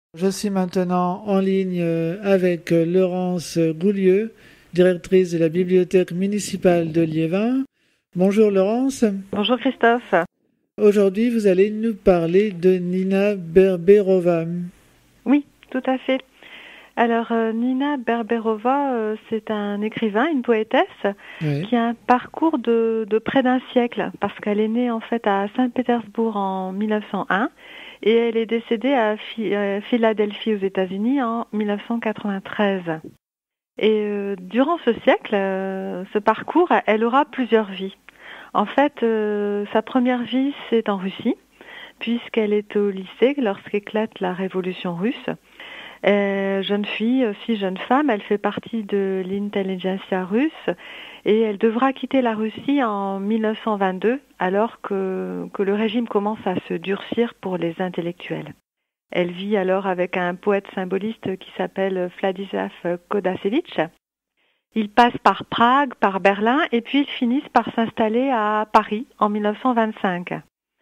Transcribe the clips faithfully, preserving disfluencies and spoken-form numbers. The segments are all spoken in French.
Je suis maintenant en ligne avec Laurence Goulieu, directrice de la bibliothèque municipale de Liévin. Bonjour Laurence. Bonjour Christophe. Aujourd'hui, vous allez nous parler de Nina Berberova. Oui, tout à fait. Alors euh, Nina Berberova, euh, c'est un écrivain, une poétesse, Oui. qui a un parcours de, de près d'un siècle, parce qu'elle est née en fait à Saint-Pétersbourg en mille neuf cent un et elle est décédée à Phi- euh, Philadelphie aux États-Unis en mille neuf cent quatre-vingt-treize. Et euh, durant ce siècle, euh, ce parcours, elle aura plusieurs vies. En fait, euh, sa première vie, c'est en Russie, puisqu'elle est au lycée lorsqu'éclate la révolution russe. Euh, jeune fille, aussi jeune femme, elle fait partie de l'intelligentsia russe et elle devra quitter la Russie en mille neuf cent vingt-deux alors que, que le régime commence à se durcir pour les intellectuels. Elle vit alors avec un poète symboliste qui s'appelle Vladislav Kodasevitch. Ils passent par Prague, par Berlin et puis ils finissent par s'installer à Paris en mille neuf cent vingt-cinq.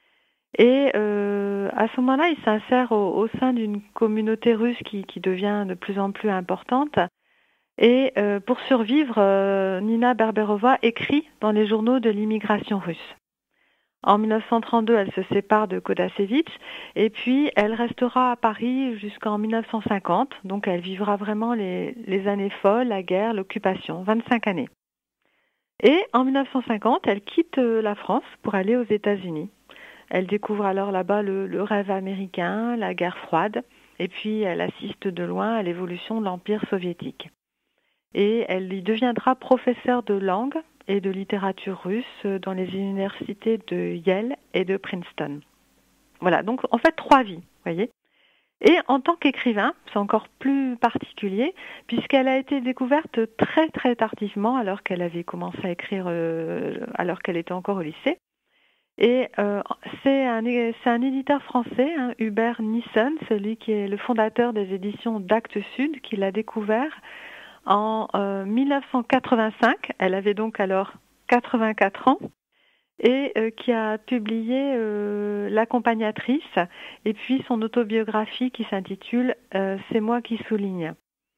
Et euh, à ce moment-là, il s'insère au, au sein d'une communauté russe qui, qui devient de plus en plus importante. Et euh, pour survivre, euh, Nina Berberova écrit dans les journaux de l'immigration russe. En mille neuf cent trente-deux, elle se sépare de Kodasevitch et puis elle restera à Paris jusqu'en mille neuf cent cinquante. Donc elle vivra vraiment les, les années folles, la guerre, l'occupation, vingt-cinq années. Et en mille neuf cent cinquante, elle quitte la France pour aller aux États-Unis. Elle découvre alors là-bas le, le rêve américain, la guerre froide, et puis elle assiste de loin à l'évolution de l'Empire soviétique. Et elle y deviendra professeure de langue et de littérature russe dans les universités de Yale et de Princeton. Voilà, donc en fait trois vies, voyez. Et en tant qu'écrivain, c'est encore plus particulier, puisqu'elle a été découverte très très tardivement, alors qu'elle avait commencé à écrire, euh, alors qu'elle était encore au lycée. Et euh, c'est, un, c'est un éditeur français, hein, Hubert Nissen, celui qui est le fondateur des éditions d'Actes Sud, qui l'a découvert en euh, mille neuf cent quatre-vingt-cinq. Elle avait donc alors quatre-vingt-quatre ans et euh, qui a publié euh, L'accompagnatrice et puis son autobiographie qui s'intitule euh, C'est moi qui souligne.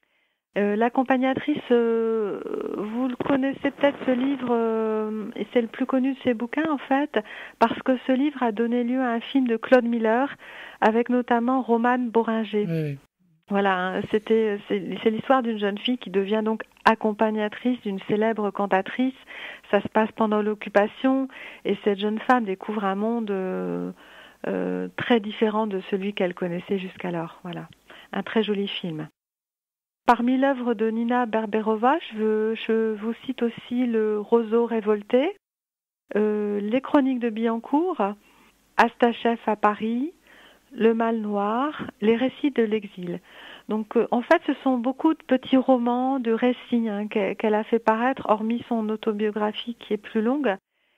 Euh, L'accompagnatrice, euh, vous le connaissez peut-être ce livre, euh, et c'est le plus connu de ses bouquins en fait, parce que ce livre a donné lieu à un film de Claude Miller, avec notamment Romane Boringer. Oui, oui. Voilà, hein, c'était, c'est, c'est l'histoire d'une jeune fille qui devient donc accompagnatrice d'une célèbre cantatrice. Ça se passe pendant l'occupation, et cette jeune femme découvre un monde euh, euh, très différent de celui qu'elle connaissait jusqu'alors. Voilà, un très joli film. Parmi l'œuvre de Nina Berberova, je, veux, je vous cite aussi Le roseau révolté, euh, Les chroniques de Billancourt, Astachef à Paris, Le mal noir, Les récits de l'exil. Donc euh, en fait, ce sont beaucoup de petits romans, de récits hein, qu'elle, qu'elle a fait paraître, hormis son autobiographie qui est plus longue.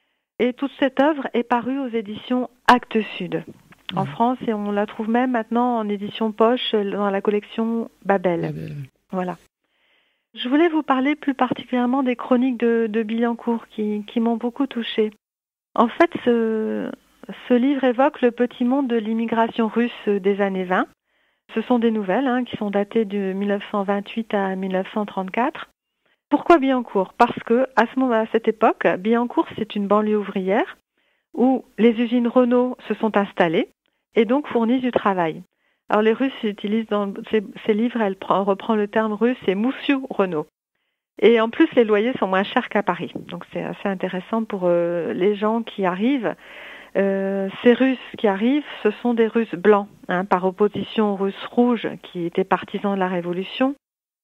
Et toute cette œuvre est parue aux éditions Actes Sud en Oui. France, et on la trouve même maintenant en édition poche dans la collection Babel. Ah, belle. Voilà. Je voulais vous parler plus particulièrement des chroniques de, de Billancourt qui, qui m'ont beaucoup touchée. En fait, ce, ce livre évoque le petit monde de l'immigration russe des années vingt. Ce sont des nouvelles hein, qui sont datées de mille neuf cent vingt-huit à mille neuf cent trente-quatre. Pourquoi Billancourt ? Parce que à ce moment, à cette époque, Billancourt c'est une banlieue ouvrière où les usines Renault se sont installées et donc fournissent du travail. Alors les Russes utilisent dans ces, ces livres, elle prend, reprend le terme russe, c'est Moussiou Renault. Et en plus, les loyers sont moins chers qu'à Paris. Donc c'est assez intéressant pour euh, les gens qui arrivent. Euh, ces Russes qui arrivent, ce sont des Russes blancs, hein, par opposition aux Russes rouges qui étaient partisans de la Révolution.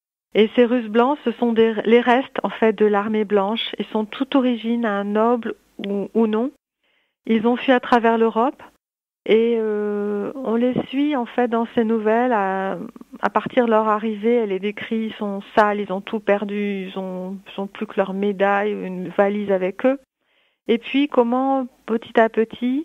Et ces Russes blancs, ce sont des, les restes en fait de l'armée blanche. Ils sont toute origine, hein, nobles ou, ou non. Ils ont fui à travers l'Europe. Et euh, on les suit en fait dans ces nouvelles. À, à partir de leur arrivée, elle les décrit, ils sont sales, ils ont tout perdu, ils ont, ils ont plus que leur médaille, une valise avec eux. Et puis comment petit à petit,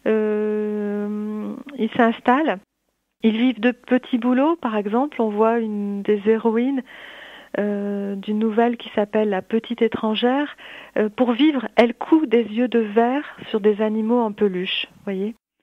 euh, ils s'installent. Ils vivent de petits boulots, par exemple. On voit une des héroïnes euh, d'une nouvelle qui s'appelle La petite étrangère. Euh, pour vivre, elle coud des yeux de verre sur des animaux en peluche, voyez.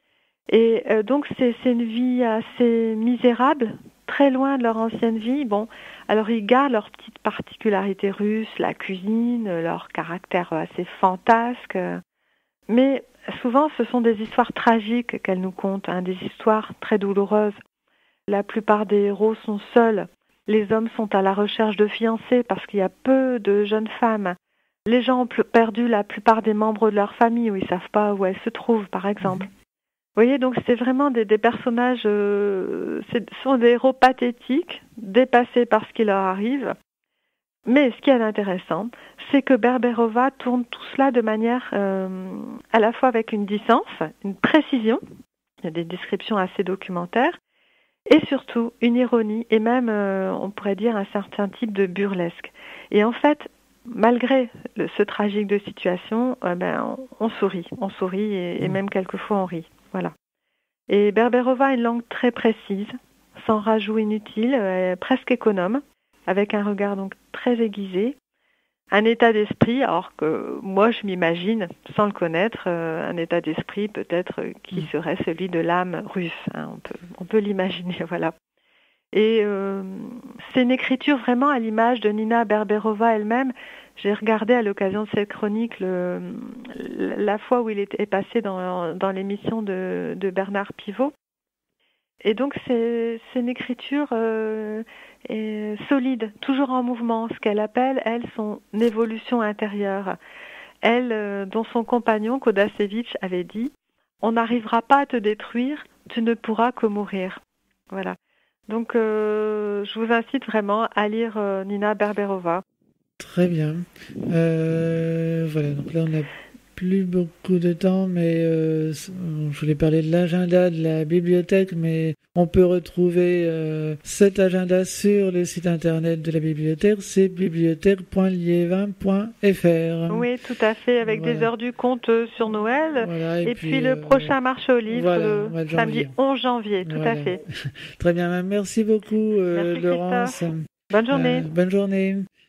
Et euh, donc c'est, c'est une vie assez misérable, très loin de leur ancienne vie. Bon, alors ils gardent leurs petites particularités russes, la cuisine, leur caractère assez fantasque. Mais souvent ce sont des histoires tragiques qu'elles nous content, hein, des histoires très douloureuses. La plupart des héros sont seuls. Les hommes sont à la recherche de fiancés parce qu'il y a peu de jeunes femmes. Les gens ont perdu la plupart des membres de leur famille, où ils ne savent pas où elles se trouvent, par exemple. Vous voyez, donc c'est vraiment des, des personnages, euh, ce sont des héros pathétiques, dépassés par ce qui leur arrive. Mais ce qui est intéressant, c'est que Berberova tourne tout cela de manière euh, à la fois avec une distance, une précision, il y a des descriptions assez documentaires, et surtout une ironie, et même, euh, on pourrait dire, un certain type de burlesque. Et en fait, malgré le, ce tragique de situation, euh, ben, on, on sourit, on sourit, et, et même quelquefois on rit. Voilà. Et Berberova a une langue très précise, sans rajout inutile, euh, presque économe, avec un regard donc très aiguisé, un état d'esprit, alors que moi je m'imagine, sans le connaître, euh, un état d'esprit peut-être euh, qui serait celui de l'âme russe, hein, on peut, on peut l'imaginer, voilà. Et euh, c'est une écriture vraiment à l'image de Nina Berberova elle-même. J'ai regardé à l'occasion de cette chronique le, la fois où il est passé dans, dans l'émission de, de Bernard Pivot. Et donc c'est, c'est une écriture euh, est solide, toujours en mouvement, ce qu'elle appelle, elle, son évolution intérieure. Elle, euh, dont son compagnon, Kodacevitch, avait dit « On n'arrivera pas à te détruire, tu ne pourras que mourir ». Voilà. Donc euh, je vous incite vraiment à lire euh, Nina Berberova. Très bien. Euh, voilà, donc là on a plus beaucoup de temps, mais euh, je voulais parler de l'agenda de la bibliothèque, mais on peut retrouver euh, cet agenda sur le site internet de la bibliothèque, c'est bibliothèque point liévin point f r. Oui, tout à fait, avec voilà. des heures du compte sur Noël, voilà, et, et puis, puis le euh, prochain marché aux livres, voilà, le samedi onze janvier, tout voilà. à fait. Très bien, merci beaucoup euh, merci, Laurence. Christophe. Bonne journée. Euh, bonne journée.